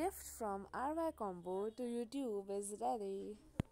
gift from RY Combo to YouTube is ready.